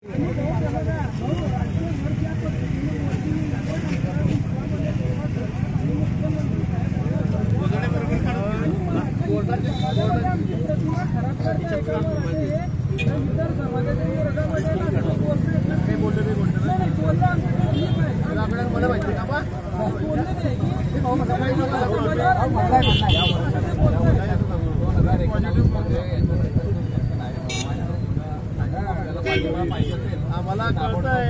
आम्हाला कळतंय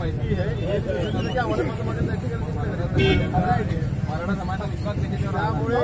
मराठा समाजाचा विश्वास त्यामुळे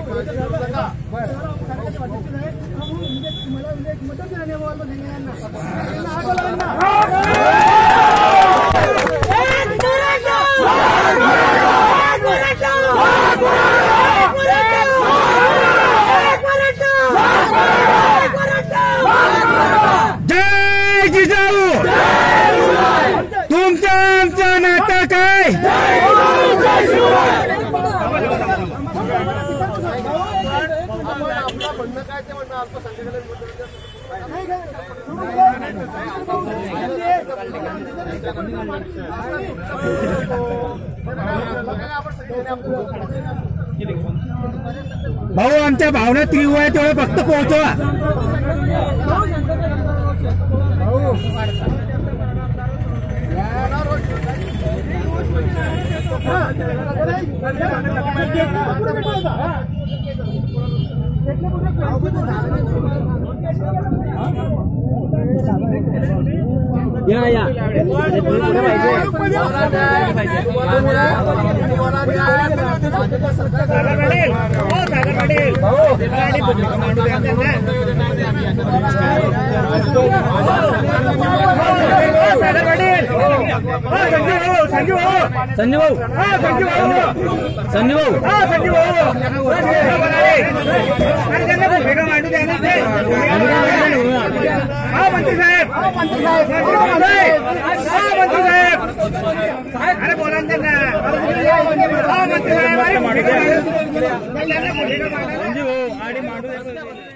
जय जिजाऊ तुमचं आमचं नातं काय आपलं म्हणणं काय ते म्हणणं अल्पसंख्याकांबद्दल भाऊ आमच्या भावना तीव्र आहे तेवढं फक्त पोहोचवा या संजू भाऊ मंत्री साहेब अरे बोला त्यांना मंत्री साहेब